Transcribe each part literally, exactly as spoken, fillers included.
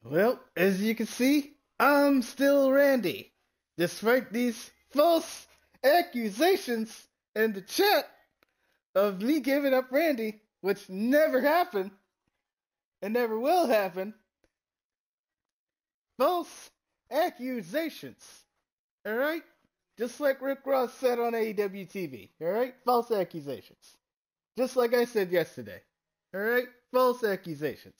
Well, as you can see, I'm still Randy, despite these false accusations in the chat of me giving up Randy, which never happened and never will happen. False accusations. Alright? Just like Rick Ross said on A E W T V. Alright? False accusations. Just like I said yesterday. Alright? False accusations.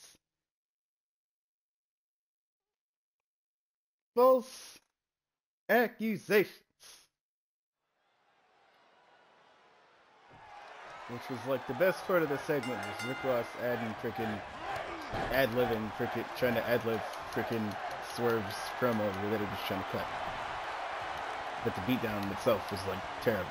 False accusations. Which was like the best part of the segment was Rick Ross adding freaking ad-libbing, freaking trying to ad-lib freaking Swerve's promo that he was trying to cut. But the beatdown itself was like terrible.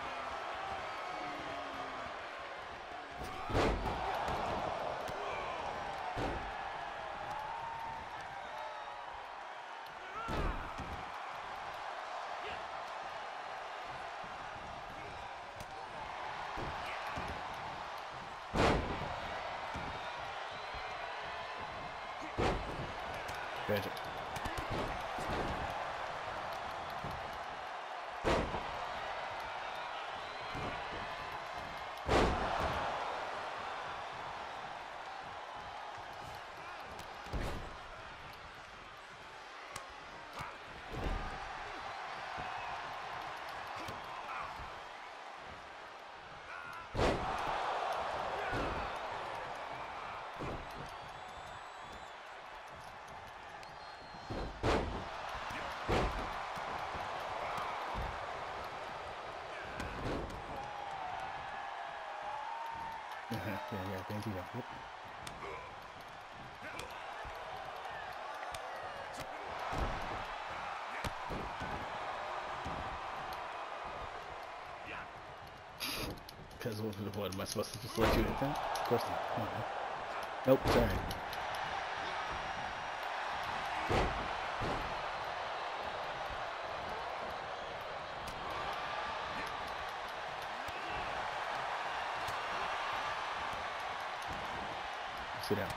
Tragic. yeah, yeah, thank you. Yep. Because what, what am I supposed to just let you hit that? Of course not. Come on, man. Nope, sorry. Sit down.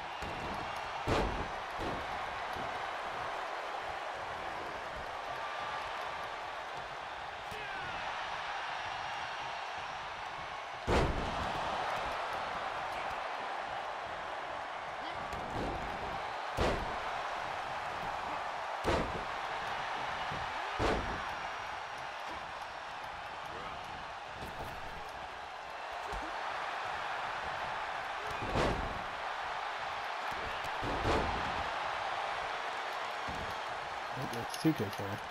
That's two K for her.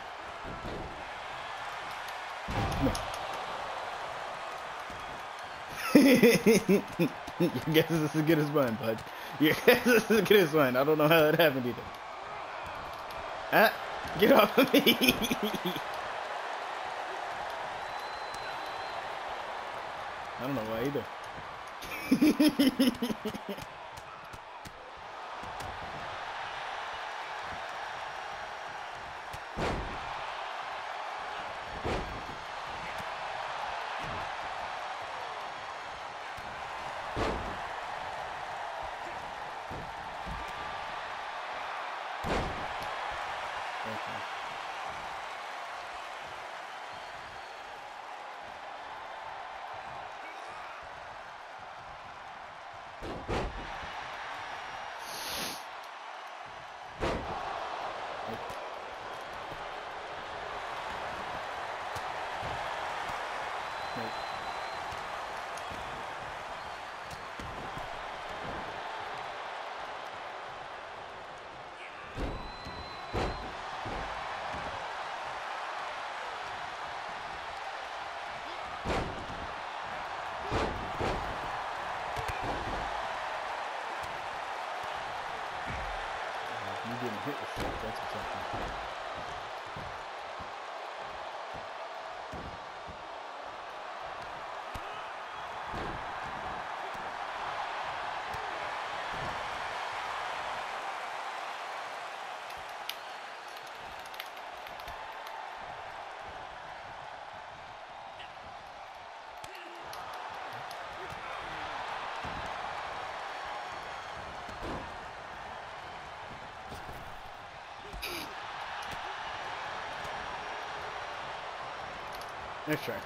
No. Your guess is as good as mine, bud. Your guess is as good as mine. I don't know how that happened either. Ah, get off of me! I don't know why either. You didn't hit the shot, that's what's happening. Nice try.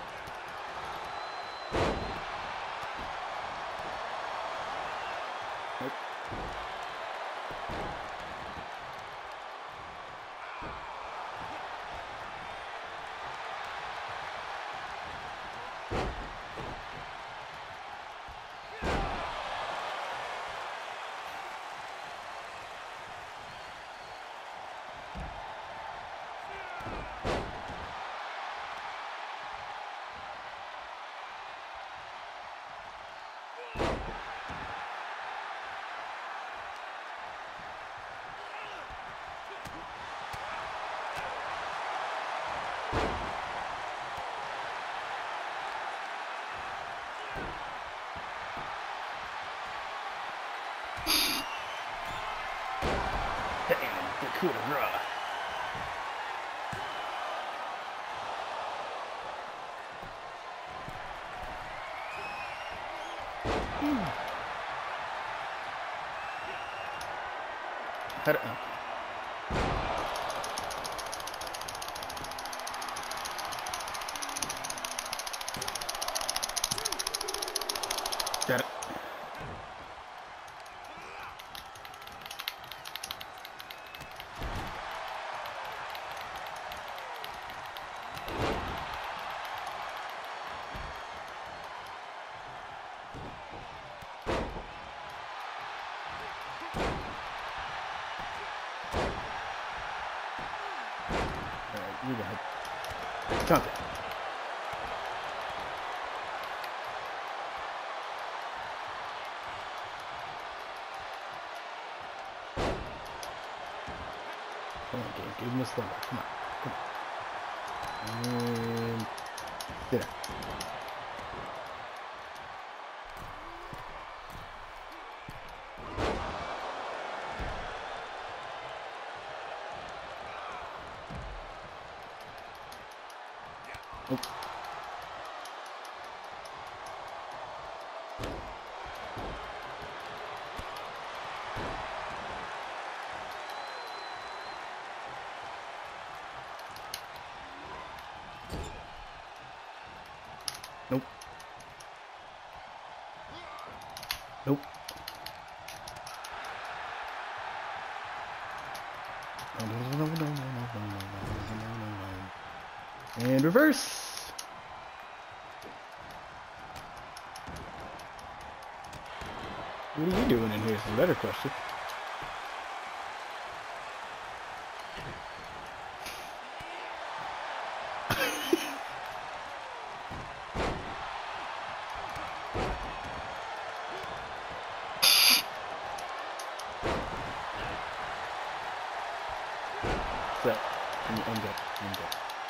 Nope. Damn, the coup de grace. How do, okay. Got it. You got it. Contact. Come on, game. Give him a slumber. Come on. Come on. And sit down. Nope. Nope. Nope. No, no, no, no, no, no, no, no, no, no, no. And reverse. What are you doing in here is a better question. So, I'm, I'm good. I'm good.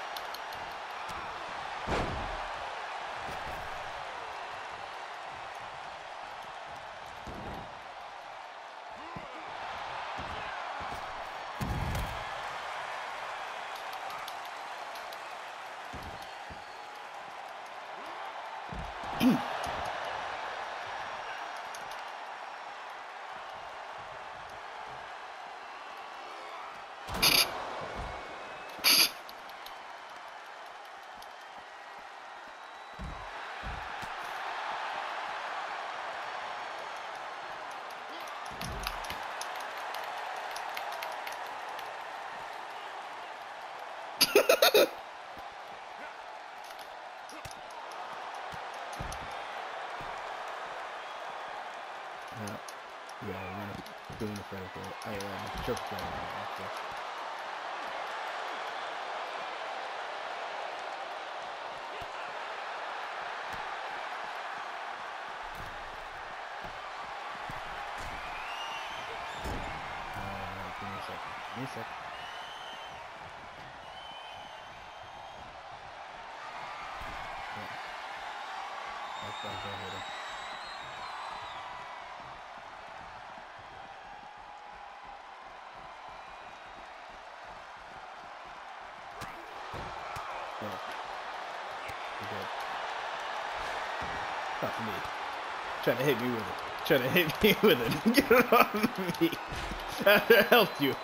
Uh, yeah, I'm doing the Freddy for it. I am uh, choke Freddy after. Uh, give me a second. Give me a second. Yeah. I'll, I'll go ahead and... Not me. Trying to hit me with it. Trying to hit me with it. Get it on me. That helped you.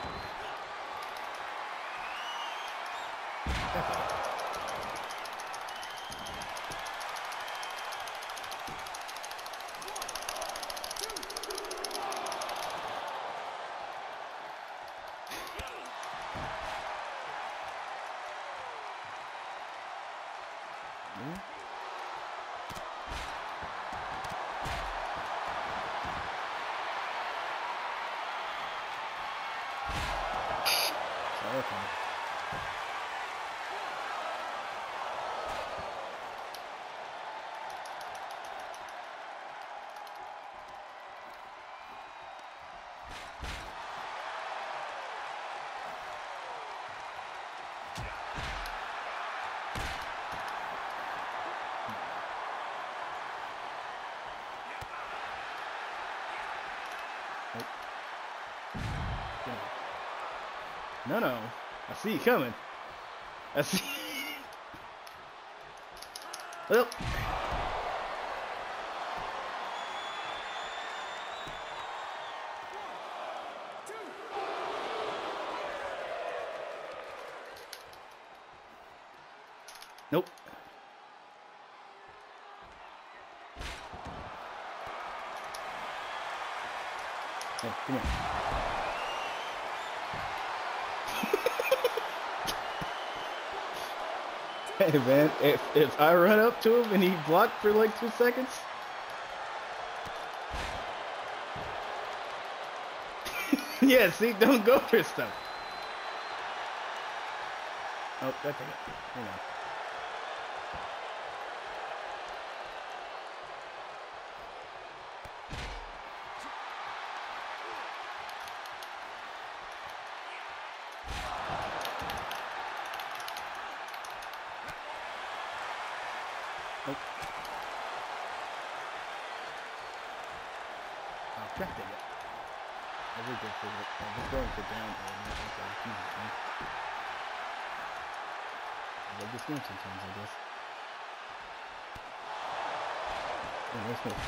Mm-hmm. Okay. No, no. I see you coming. I see. Well. Nope. Hey, come here. Hey man, if if I run up to him and he blocked for like two seconds. Yeah, see, don't go for stuff. Oh, that's okay. Hang on. Nope. Oh, crap, dang it. I would go for it. I was going for down air, not like a huge thing. I love this game sometimes, I guess. Oh, nice move.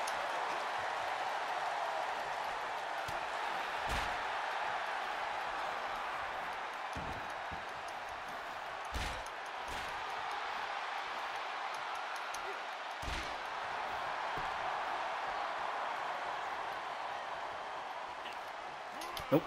Nope.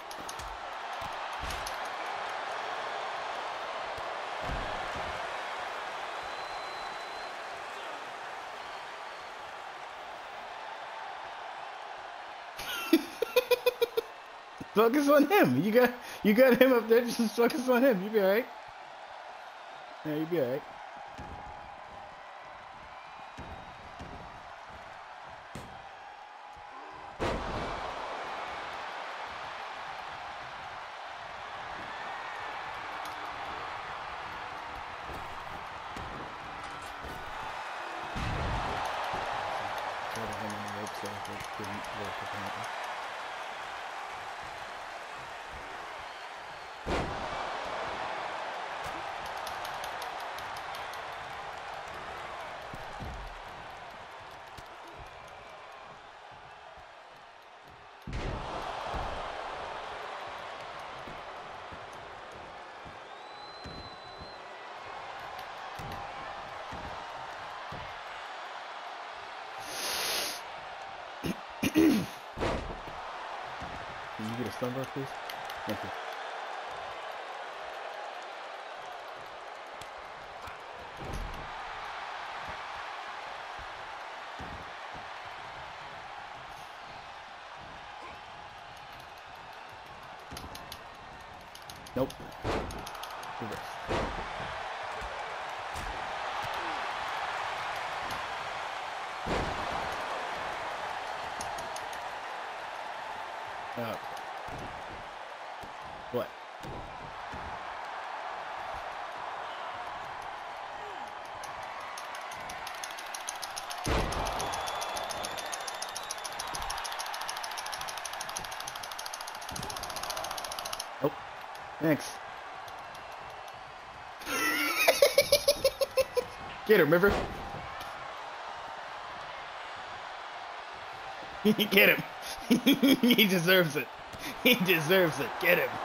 Focus on him. You got you got him up there. Just focus on him. You be alright. Yeah, you be alright. Can you get a stun bar, please? Thank you. Nope. Reverse. Okay. What? Oh, thanks. Get him, River. Get him. He deserves it. He deserves it. Get him.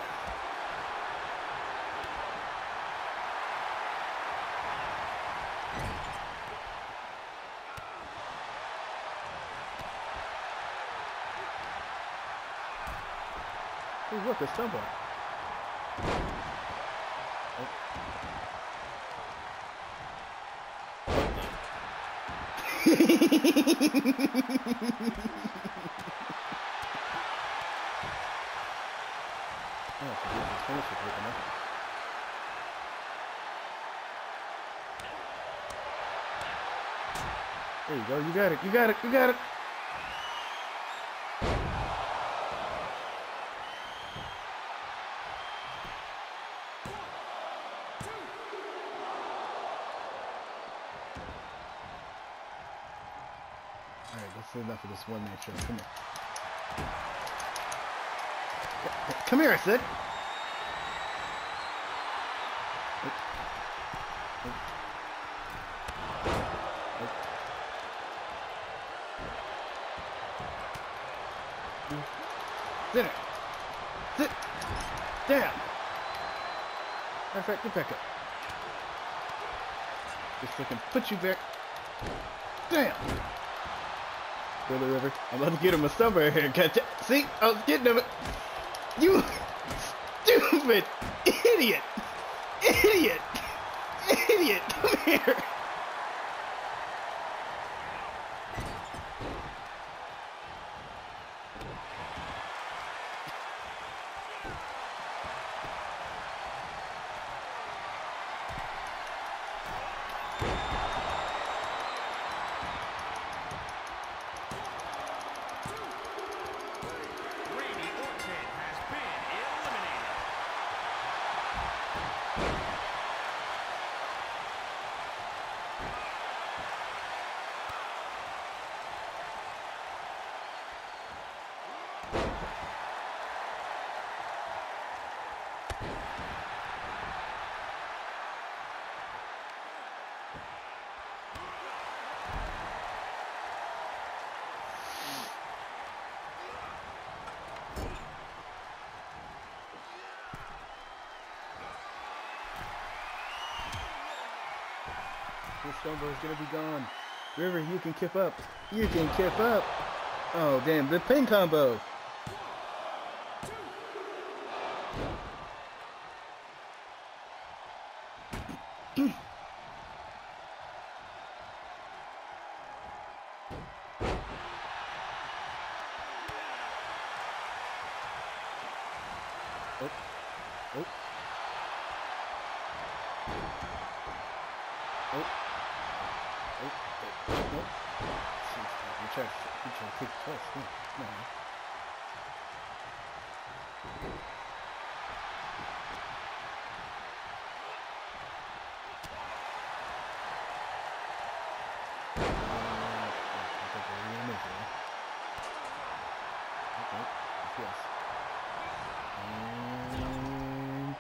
Ooh, look, a stumble. Oh. There you go. You got it. You got it. You got it. All right, that's enough of this one-man show. Come here. Come here, I said. Sit it. Sit. Down. Matter of fact, get back up. Just so I can put you back. Down. Go to the river. I'm about to get him a summer haircut. See? I was getting him. You stupid idiot. Idiot. Idiot. Come here. This Stumbo is gonna be gone. River, you can kip up. You can kip up. Oh damn, the pin combo. Oh. Oh. Oh. Oh, oh, no. You try to, you try to take it twice. No, no. Yes. And...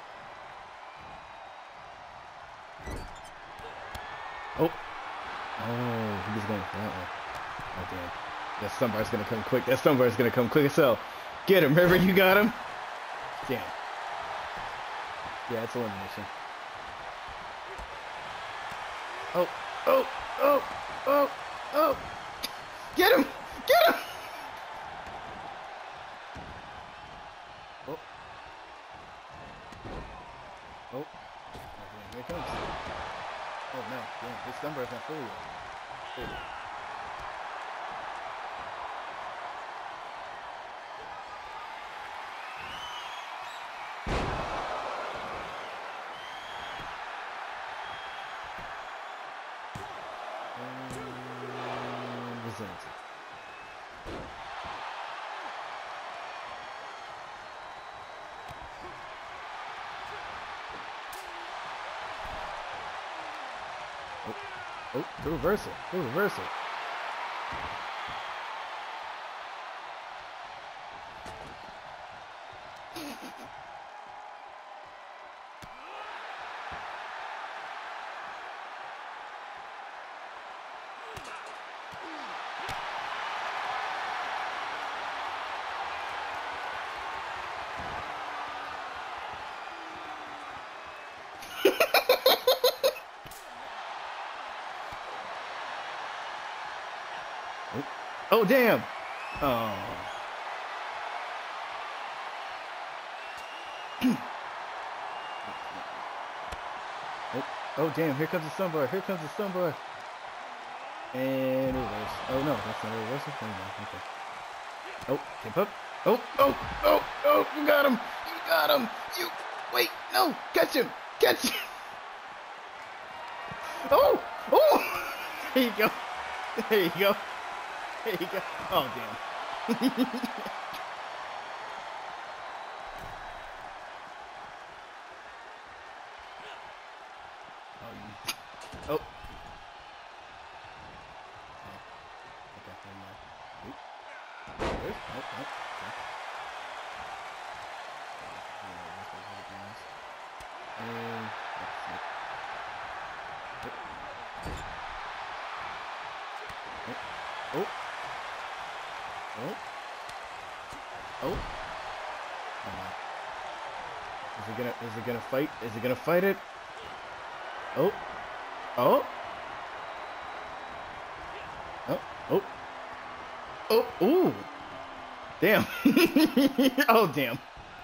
Oh. Oh, he was going for that one. Oh, damn. That somebody's going to come quick. That somebody's going to come quick as hell. Get him, River. You got him? Damn. Yeah, it's elimination. Oh, oh, oh, oh, oh. Get him! Get him! Oh. Oh. Oh, damn. Here it comes. Oh, no. Damn. This number is not full yet. There you go. Oh, oh, the reversal, the reversal. Oh, damn. Oh. oh. Oh, damn. Here comes the sunbar. Here comes the sunbar. And reverse. Oh no, that's not a reversal. Oh, no. Okay. Oh, tip up. Oh, oh, oh, oh, you got him. You got him. You, wait, no, catch him. Catch him. Oh, oh. There you go. There you go. There you go. Oh, damn. Oh. Oh. Oh. Oh. Is it gonna is it gonna fight? Is it gonna fight it? Oh. Oh. Oh. Oh. Oh. Ooh. Damn. Oh damn.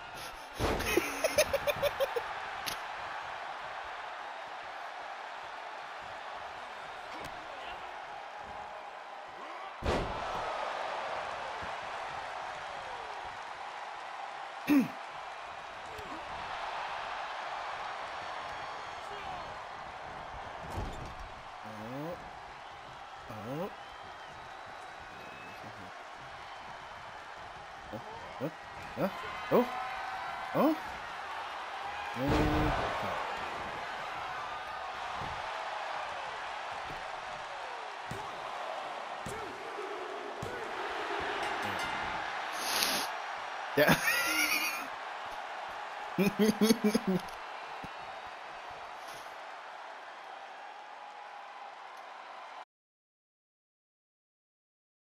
Huh? Oh? Oh? And... Yeah.